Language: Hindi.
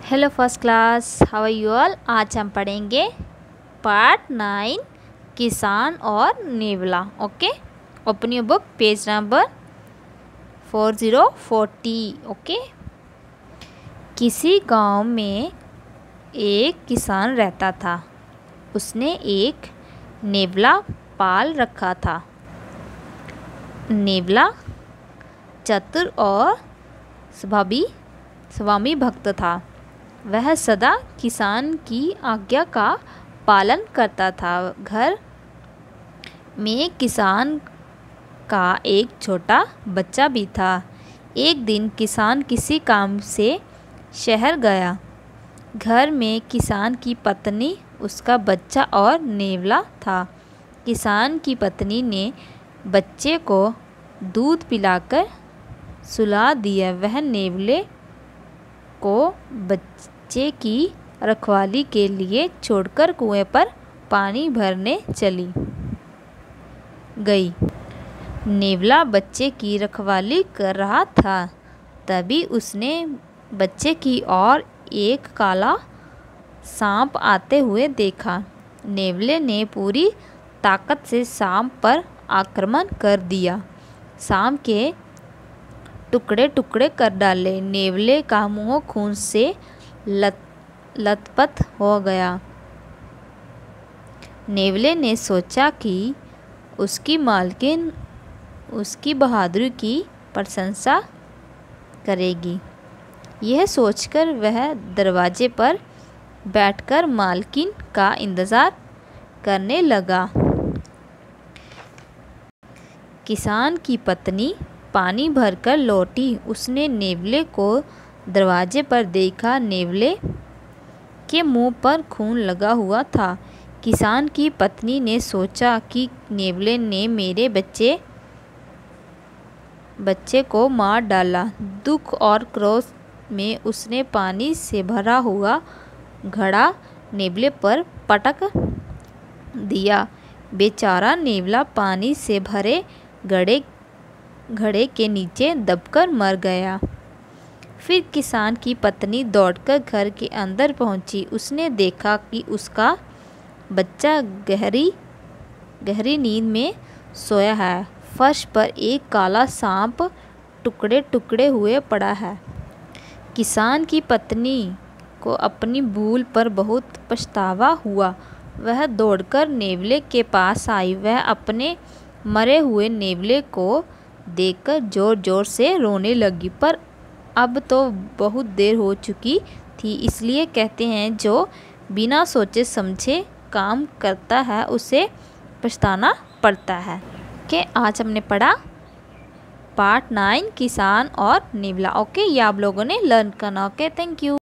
Hello first class, how are you all. आज हम पढ़ेंगे पार्ट 9 किसान और नेवला। Okay, open your book, page number 4040। Okay, किसी गांव में एक किसान रहता था। उसने एक नेवला पाल रखा था। नेवला चतुर और स्वामी भक्त था। वह सदा किसान की आज्ञा का पालन करता था। घर में किसान का एक छोटा बच्चा भी था। एक दिन किसान किसी काम से शहर गया। घर में किसान की पत्नी, उसका बच्चा और नेवला था। किसान की पत्नी ने बच्चे को दूध पिलाकर सुला दिया। वह नेवले को बच्चे की रखवाली के लिए छोड़कर कुएं पर पानी भरने चली गई। नेवला बच्चे की रखवाली कर रहा था। तभी उसने बच्चे की ओर एक काला सांप आते हुए देखा। नेवले ने पूरी ताकत से सांप पर आक्रमण कर दिया। सांप के टुकड़े टुकड़े कर डाले। नेवले का मुंह खून से लथपथ हो गया। नेवले ने सोचा कि उसकी मालकिन उसकी बहादुरी की प्रशंसा करेगी। यह सोचकर वह दरवाजे पर बैठकर मालकिन का इंतज़ार करने लगा। किसान की पत्नी पानी भरकर लौटी। उसने नेवले को दरवाजे पर देखा। नेवले के मुंह पर खून लगा हुआ था। किसान की पत्नी ने सोचा कि नेवले ने मेरे बच्चे को मार डाला। दुख और क्रोध में उसने पानी से भरा हुआ घड़ा नेवले पर पटक दिया। बेचारा नेवला पानी से भरे घड़े के नीचे दबकर मर गया। फिर किसान की पत्नी दौड़कर घर के अंदर पहुंची। उसने देखा कि उसका बच्चा गहरी नींद में सोया है। फर्श पर एक काला सांप टुकड़े टुकड़े हुए पड़ा है। किसान की पत्नी को अपनी भूल पर बहुत पछतावा हुआ। वह दौड़कर नेवले के पास आई। वह अपने मरे हुए नेवले को देखकर जोर जोर से रोने लगी। पर अब तो बहुत देर हो चुकी थी। इसलिए कहते हैं, जो बिना सोचे समझे काम करता है उसे पछताना पड़ता है। कि आज हमने पढ़ा पार्ट 9 किसान और नेवला। ओके, ये आप लोगों ने लर्न करना। Okay, thank you.